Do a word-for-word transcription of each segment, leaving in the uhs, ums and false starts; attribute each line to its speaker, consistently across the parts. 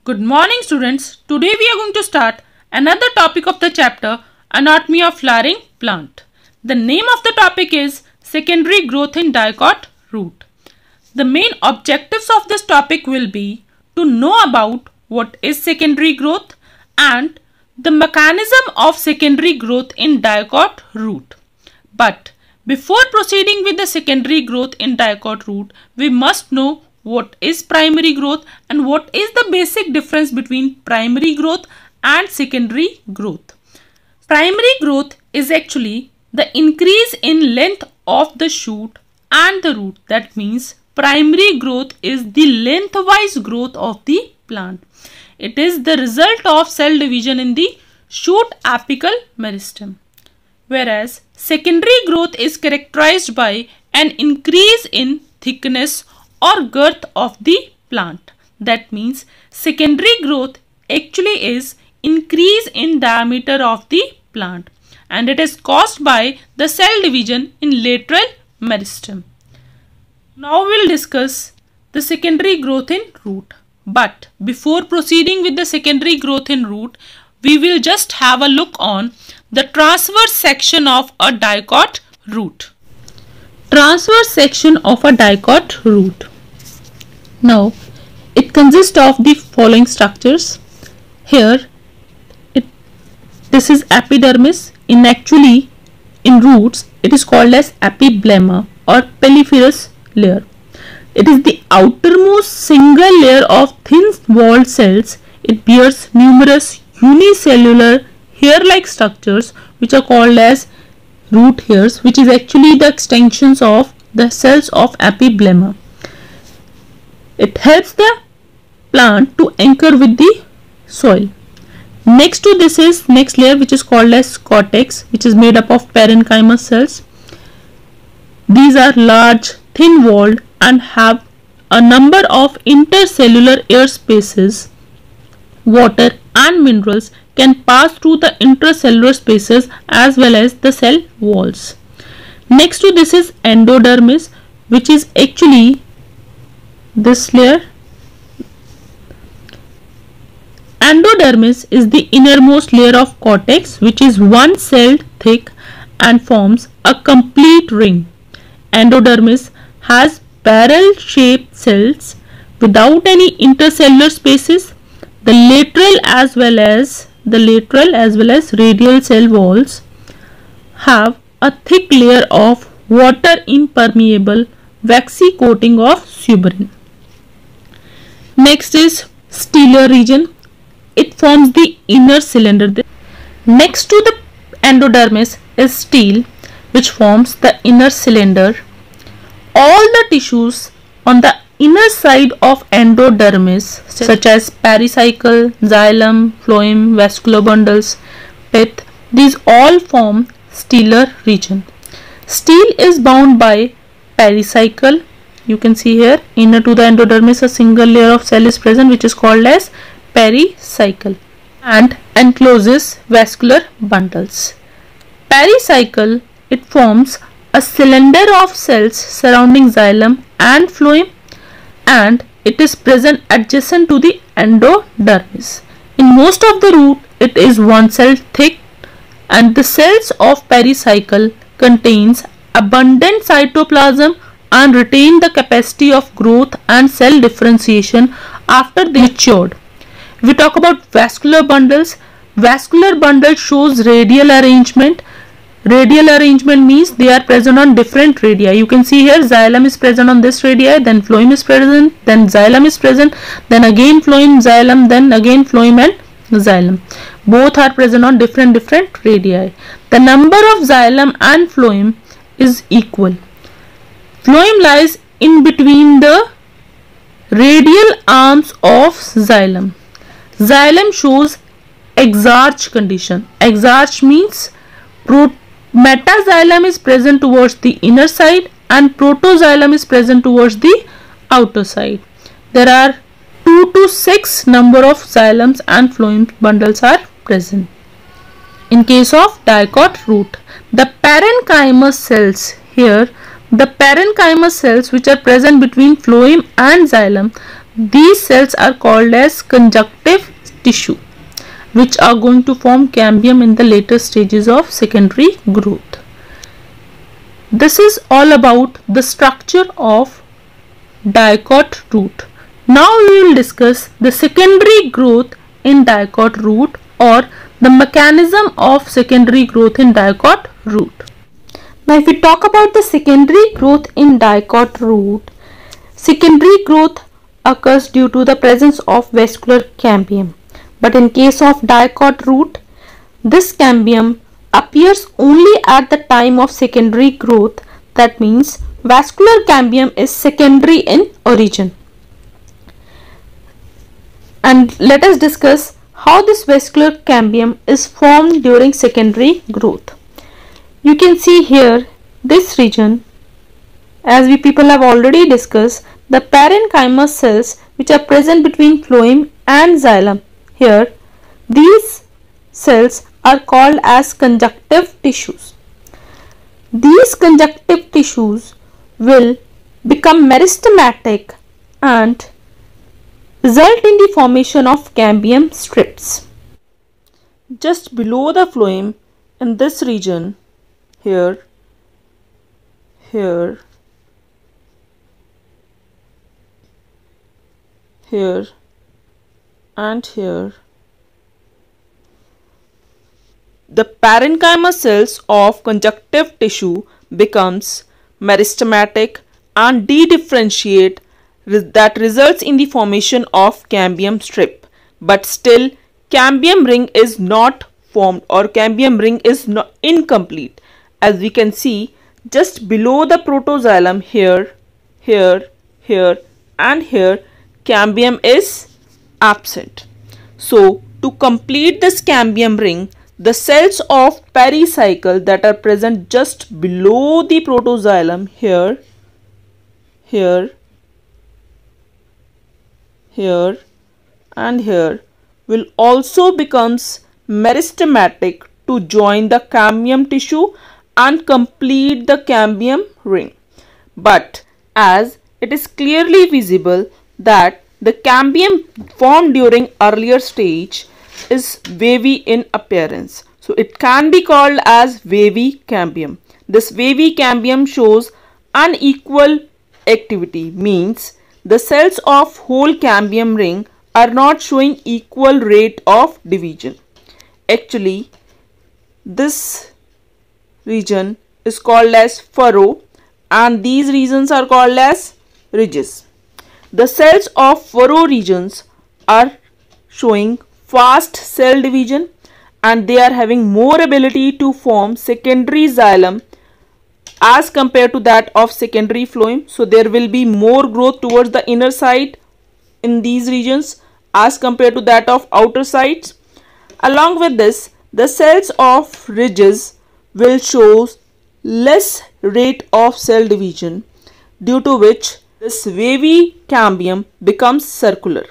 Speaker 1: Good morning students. Today we are going to start another topic of the chapter Anatomy of Flowering Plant. The name of the topic is Secondary Growth in Dicot Root. The main objectives of this topic will be to know about what is secondary growth and the mechanism of secondary growth in dicot root. But before proceeding with the secondary growth in dicot root, we must know what is primary growth and what is the basic difference between primary growth and secondary growth. Primary growth is actually the increase in length of the shoot and the root. That means primary growth is the lengthwise growth of the plant. It is the result of cell division in the shoot apical meristem. Whereas secondary growth is characterized by an increase in thickness or girth of the plant. That means secondary growth actually is increase in diameter of the plant and it is caused by the cell division in lateral meristem. Now we will discuss the secondary growth in root. But before proceeding with the secondary growth in root, we will just have a look on the transverse section of a dicot root. Transverse section of a dicot root. Now, it consists of the following structures. Here, it this is epidermis. In actually, in roots, it is called as epiblemma or pelliferous layer. It is the outermost single layer of thin-walled cells. It bears numerous unicellular hair-like structures which are called as root hairs, which is actually the extensions of the cells of epiblemma. It helps the plant to anchor with the soil. Next to this is next layer which is called as cortex, which is made up of parenchyma cells. These are large, thin-walled and have a number of intercellular air spaces. Water and minerals can pass through the intracellular spaces as well as the cell walls. Next to this is endodermis, which is actually this layer. Endodermis is the innermost layer of cortex, which is one cell thick and forms a complete ring. Endodermis has barrel-shaped cells without any intercellular spaces. The lateral as well as the lateral as well as radial cell walls have a thick layer of water impermeable waxy coating of suberin. Next is stellar region. It forms the inner cylinder. Next to the endodermis is stele, which forms the inner cylinder. All the tissues on the inner side of endodermis, such as pericycle, xylem, phloem, vascular bundles, pith, these all form stellar region. Stele is bound by pericycle. You can see here, inner to the endodermis, a single layer of cell is present, which is called as pericycle, and encloses vascular bundles. Pericycle, it forms a cylinder of cells surrounding xylem and phloem, and it is present adjacent to the endodermis. In most of the root, it is one cell thick, and the cells of pericycle contains abundant cytoplasm and retain the capacity of growth and cell differentiation after they matured. If we talk about vascular bundles, vascular bundle shows radial arrangement. Radial arrangement means they are present on different radii. You can see here xylem is present on this radii, then phloem is present, then xylem is present, then again phloem, xylem, then again phloem and xylem. Both are present on different different radii. The number of xylem and phloem is equal. Phloem lies in between the radial arms of xylem. Xylem shows exarch condition. Exarch means pro metaxylem is present towards the inner side and protoxylem is present towards the outer side. There are two to six number of xylems and phloem bundles are present. In case of dicot root, the parenchyma cells here, the parenchyma cells which are present between phloem and xylem, These cells are called as conjunctive tissue, which are going to form cambium in the later stages of secondary growth. This is all about the structure of dicot root. Now we will discuss the secondary growth in dicot root, or the mechanism of secondary growth in dicot root. Now if we talk about the secondary growth in dicot root, secondary growth occurs due to the presence of vascular cambium. But in case of dicot root, this cambium appears only at the time of secondary growth. That means vascular cambium is secondary in origin. And let us discuss how this vascular cambium is formed during secondary growth. You can see here this region, as we people have already discussed, the parenchyma cells which are present between phloem and xylem. Here, these cells are called as conjunctive tissues. These conjunctive tissues will become meristematic and result in the formation of cambium strips. Just below the phloem, in this region, here, here, here and here, the parenchyma cells of conjunctive tissue becomes meristematic and dedifferentiate, that results in the formation of cambium strip. But still cambium ring is not formed, or cambium ring is not incomplete. As we can see, just below the protoxylem, here, here, here and here, cambium is absent. So to complete this cambium ring, the cells of pericycle that are present just below the protoxylem, here, here, here and here, will also becomes meristematic to join the cambium tissue and complete the cambium ring. But as it is clearly visible that the cambium formed during earlier stage is wavy in appearance, so it can be called as wavy cambium. This wavy cambium shows unequal activity, means the cells of whole cambium ring are not showing equal rate of division. Actually, this region is called as furrow and these regions are called as ridges. The cells of furrow regions are showing fast cell division and they are having more ability to form secondary xylem as compared to that of secondary phloem. So there will be more growth towards the inner side in these regions as compared to that of outer sides. Along with this, the cells of ridges will show less rate of cell division, due to which this wavy cambium becomes circular.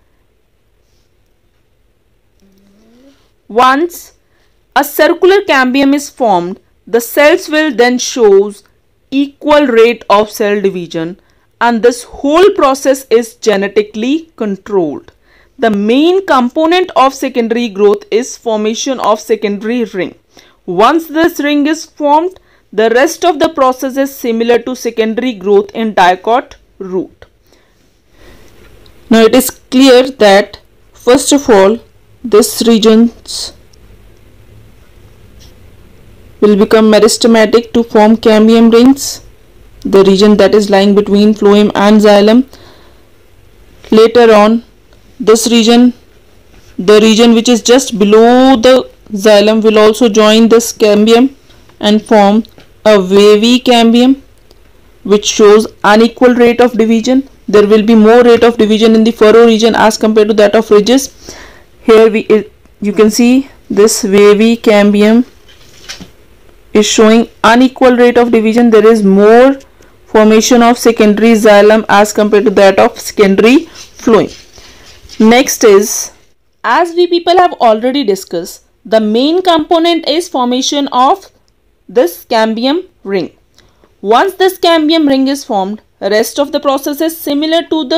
Speaker 1: Once a circular cambium is formed, the cells will then show equal rate of cell division and this whole process is genetically controlled. The main component of secondary growth is formation of secondary ring. Once this ring is formed, the rest of the process is similar to secondary growth in dicot root. Now it is clear that first of all, this regions will become meristematic to form cambium rings, the region that is lying between phloem and xylem. Later on, this region, the region which is just below the xylem, will also join this cambium and form a wavy cambium which shows unequal rate of division. There will be more rate of division in the furrow region as compared to that of ridges. Here we you can see this wavy cambium is showing unequal rate of division. There is more formation of secondary xylem as compared to that of secondary phloem. Next is, as we people have already discussed, the main component is formation of this cambium ring. Once this cambium ring is formed, rest of the process is similar to the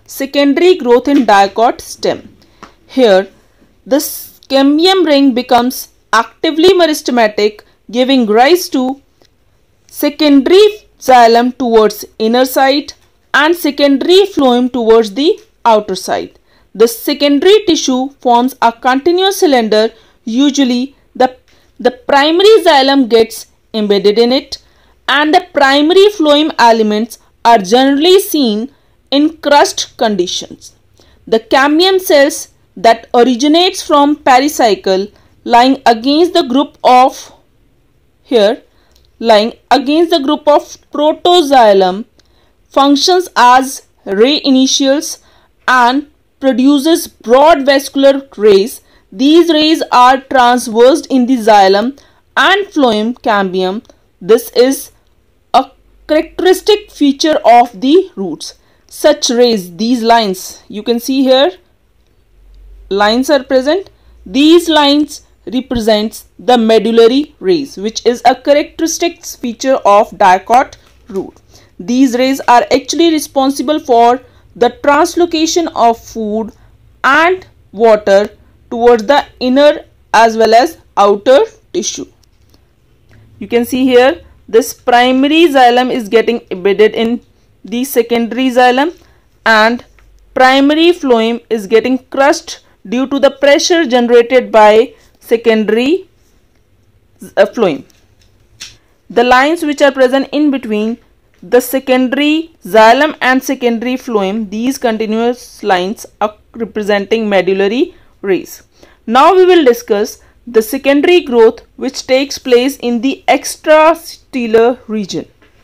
Speaker 2: secondary growth in dicot stem. Here, the cambium ring becomes actively meristematic, giving rise to secondary xylem towards inner side and secondary phloem towards the outer side. The secondary tissue forms a continuous cylinder. Usually, the, the primary xylem gets embedded in it, and the primary phloem elements are generally seen in crust conditions. The cambium cells that originates from pericycle lying against the group of here lying against the group of protoxylem functions as ray initials and produces broad vascular rays. These rays are transversed in the xylem and phloem cambium. This is a characteristic feature of the roots. Such rays, these lines, you can see here, lines are present. These lines represents the medullary rays, which is a characteristic feature of dicot root. These rays are actually responsible for the translocation of food and water towards the inner as well as outer tissue. You can see here this primary xylem is getting embedded in the secondary xylem and primary phloem is getting crushed due to the pressure generated by secondary uh, phloem. The lines which are present in between the secondary xylem and secondary phloem, these continuous lines are representing medullary rays. Now we will discuss the secondary growth which takes place in the extrastellar region.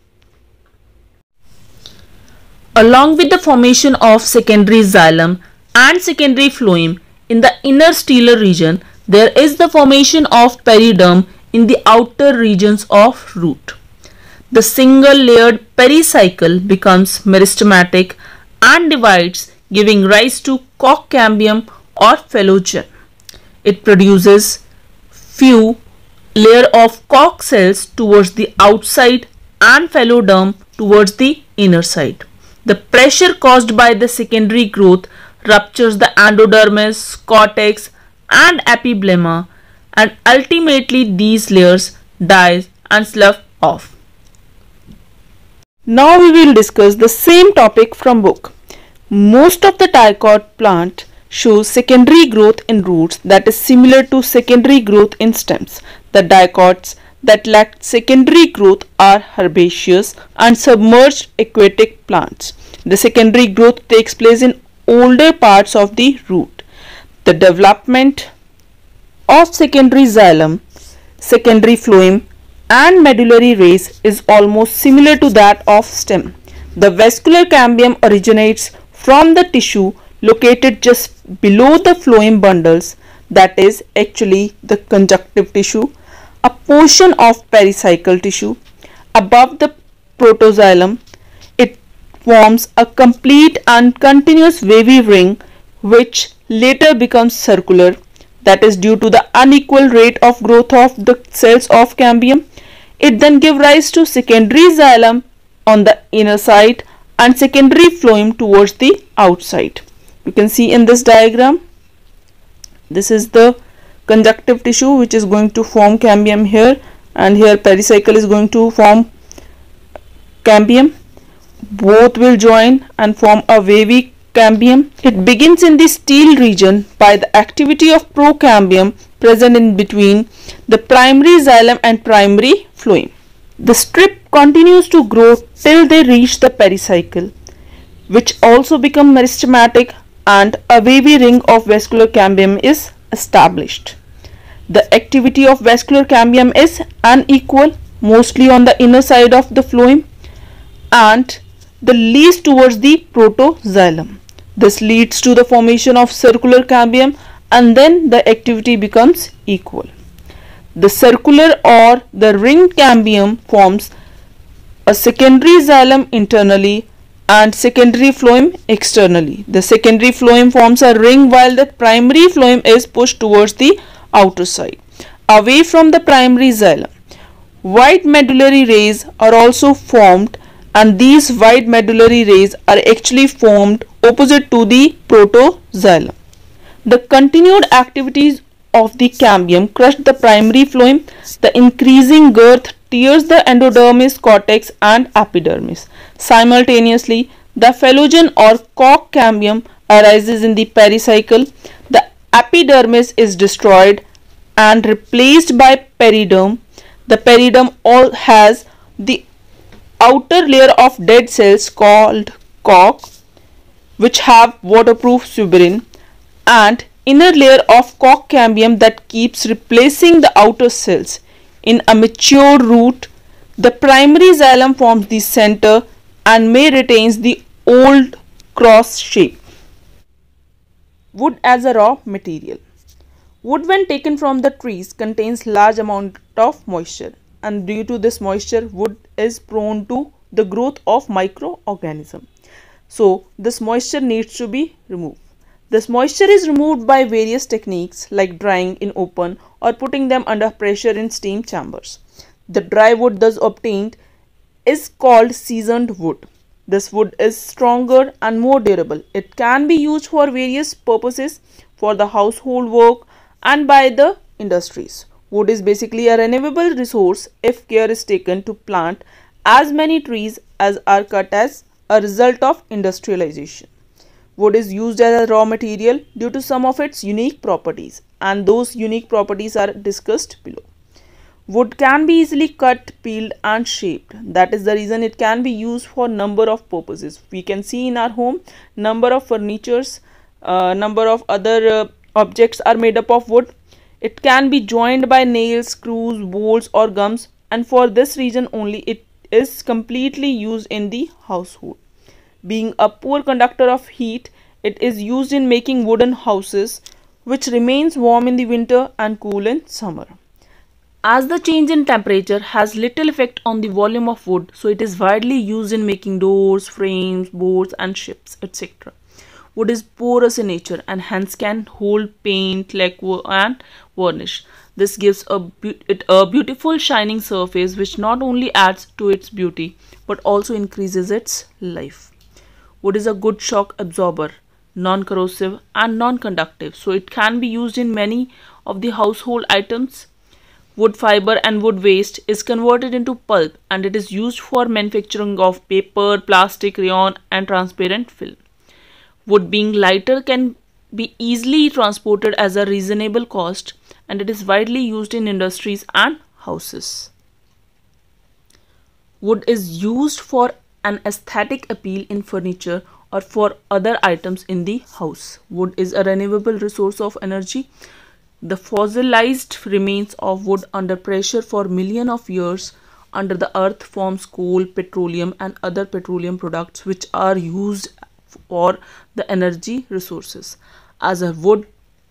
Speaker 2: Along with the formation of secondary xylem and secondary phloem in the inner stellar region, there is the formation of periderm in the outer regions of root. The single layered pericycle becomes meristematic and divides, giving rise to cock cambium or phloem. It produces few layer of cock cells towards the outside and phloderm towards the inner side. The pressure caused by the secondary growth ruptures the endodermis, cortex and epiblema, and ultimately these layers die and slough off. Now we will discuss the same topic from book. Most of the dicot plant shows secondary growth in roots that is similar to secondary growth in stems. The dicots that lack secondary growth are herbaceous and submerged aquatic plants. The secondary growth takes place in older parts of the root. The development of secondary xylem, secondary phloem and medullary rays is almost similar to that of stem. The vascular cambium originates from the tissue located just below the phloem bundles, that is actually the conjunctive tissue, a portion of pericycle tissue. Above the protoxylem, it forms a complete and continuous wavy ring which later becomes circular. That is due to the unequal rate of growth of the cells of cambium. It then gives rise to secondary xylem on the inner side and secondary phloem towards the outside. You can see in this diagram, this is the conjunctive tissue which is going to form cambium here, and here pericycle is going to form cambium. Both will join and form a wavy cambium. It begins in the stele region by the activity of procambium present in between the primary xylem and primary phloem. The strip continues to grow till they reach the pericycle, which also become meristematic, and a wavy ring of vascular cambium is established. The activity of vascular cambium is unequal, mostly on the inner side of the phloem and the least towards the protoxylem. This leads to the formation of circular cambium, and then the activity becomes equal. The circular or the ring cambium forms a secondary xylem internally and secondary phloem externally. The secondary phloem forms a ring while the primary phloem is pushed towards the outer side, away from the primary xylem. White medullary rays are also formed and these wide medullary rays are actually formed opposite to the protoxylem. The continued activities of the cambium crush the primary phloem. The increasing girth tears the endodermis, cortex and epidermis. Simultaneously, the phellogen or cork cambium arises in the pericycle. The epidermis is destroyed and replaced by periderm. The periderm all has the outer layer of dead cells called cork, which have waterproof suberin, and inner layer of cork cambium that keeps replacing the outer cells. In a mature root, the primary xylem forms the center and may retains the old cross shape. Wood as a raw material. Wood when taken from the trees contains large amount of moisture, and due to this moisture wood is prone to the growth of microorganisms. So this moisture needs to be removed. This moisture is removed by various techniques like drying in open or putting them under pressure in steam chambers. The dry wood thus obtained is called seasoned wood. This wood is stronger and more durable. It can be used for various purposes for the household work and by the industries. Wood is basically a renewable resource if care is taken to plant as many trees as are cut as a result of industrialization. Wood is used as a raw material due to some of its unique properties, and those unique properties are discussed below. Wood can be easily cut, peeled and shaped. That is the reason it can be used for number of purposes. We can see in our home number of furnitures, uh, number of other uh, objects are made up of wood. It can be joined by nails, screws, bolts or gums, and for this reason only it is completely used in the household. Being a poor conductor of heat, it is used in making wooden houses which remains warm in the winter and cool in summer. As the change in temperature has little effect on the volume of wood, so it is widely used in making doors, frames, boats and ships, et cetera. Wood is porous in nature and hence can hold paint, lacquer and varnish. This gives a it a beautiful shining surface which not only adds to its beauty but also increases its life. Wood is a good shock absorber, non-corrosive and non-conductive, so it can be used in many of the household items. Wood fiber and wood waste is converted into pulp and it is used for manufacturing of paper, plastic, rayon and transparent film. Wood being lighter can be easily transported as a reasonable cost, and it is widely used in industries and houses. Wood is used for an aesthetic appeal in furniture or for other items in the house. Wood is a renewable resource of energy. The fossilized remains of wood under pressure for millions of years under the earth forms coal, petroleum and other petroleum products which are used for the energy resources. As a wood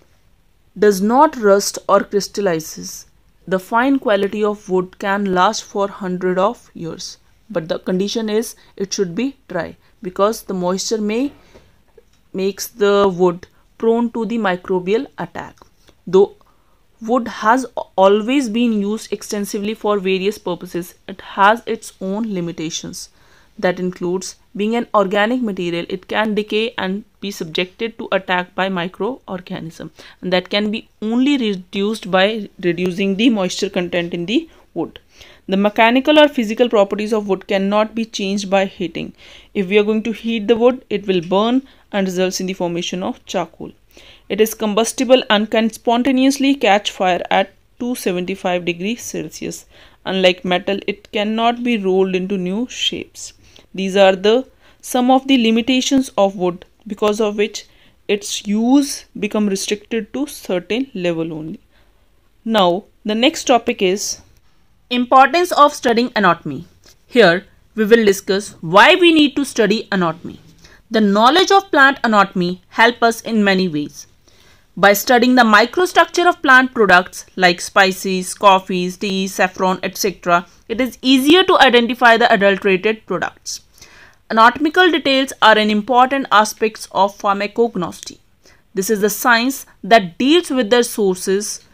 Speaker 2: does not rust or crystallizes, the fine quality of wood can last for hundreds of years. But the condition is it should be dry because the moisture may makes the wood prone to the microbial attack. Though wood has always been used extensively for various purposes, it has its own limitations. That includes being an organic material, it can decay and be subjected to attack by microorganisms, and that can be only reduced by reducing the moisture content in the wood. The mechanical or physical properties of wood cannot be changed by heating. If we are going to heat the wood, it will burn and results in the formation of charcoal. It is combustible and can spontaneously catch fire at two hundred seventy-five degrees Celsius. Unlike metal, it cannot be rolled into new shapes. These are the some of the limitations of wood, because of which its use become restricted to certain level only. Now, the next topic is importance of studying anatomy. Here, we will discuss why we need to study anatomy. The knowledge of plant anatomy helps us in many ways. By studying the microstructure of plant products like spices, coffees, tea, saffron, et cetera, it is easier to identify the adulterated products. Anatomical details are an important aspect of pharmacognosy. This is the science that deals with the sources,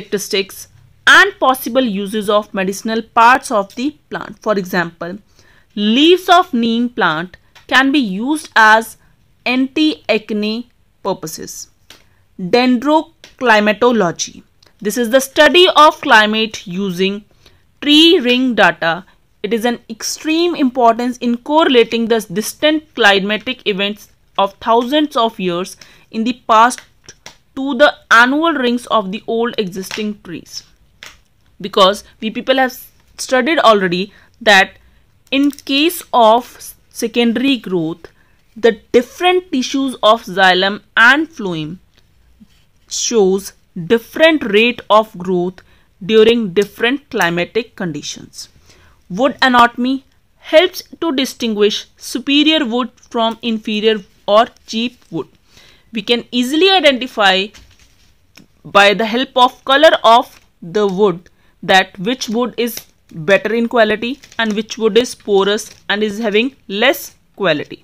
Speaker 2: characteristics, and possible uses of medicinal parts of the plant. For example, leaves of neem plant can be used as anti-acne purposes. Dendroclimatology. This is the study of climate using tree ring data. It is an extreme importance in correlating the distant climatic events of thousands of years in the past to the annual rings of the old existing trees. Because we people have studied already that in case of secondary growth, the different tissues of xylem and phloem shows different rate of growth during different climatic conditions. Wood anatomy helps to distinguish superior wood from inferior or cheap wood. We can easily identify by the help of color of the wood that which wood is better in quality and which wood is porous and is having less quality.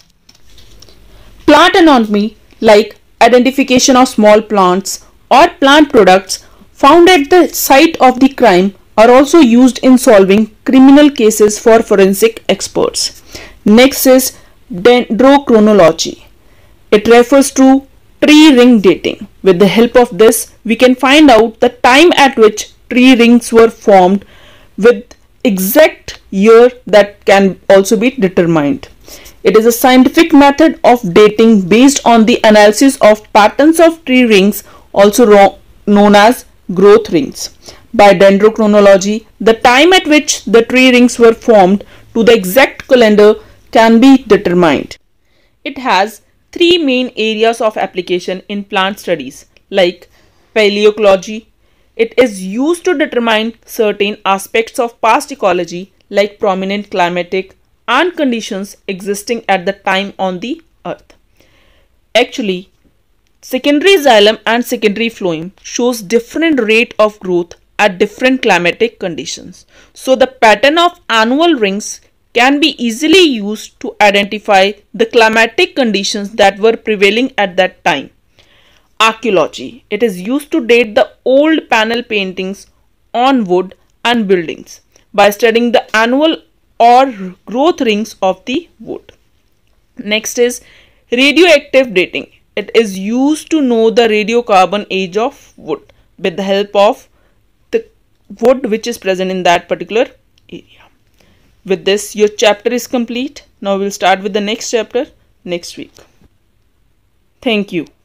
Speaker 2: Plant anatomy, like identification of small plants or plant products found at the site of the crime, are also used in solving criminal cases for forensic experts. Next is dendrochronology. It refers to tree ring dating. With the help of this, we can find out the time at which tree rings were formed with exact year that can also be determined. It is a scientific method of dating based on the analysis of patterns of tree rings, also known as growth rings. By dendrochronology, the time at which the tree rings were formed to the exact calendar can be determined. It has three main areas of application in plant studies, like paleocology. It is used to determine certain aspects of past ecology, like prominent climatic and conditions existing at the time on the earth. Actually, secondary xylem and secondary phloem shows different rate of growth at different climatic conditions. So the pattern of annual rings can be easily used to identify the climatic conditions that were prevailing at that time. Archaeology. It is used to date the old panel paintings on wood and buildings by studying the annual or growth rings of the wood. Next is radioactive dating. It is used to know the radiocarbon age of wood with the help of the wood which is present in that particular area. With this, your chapter is complete. Now we will start with the next chapter next week. Thank you.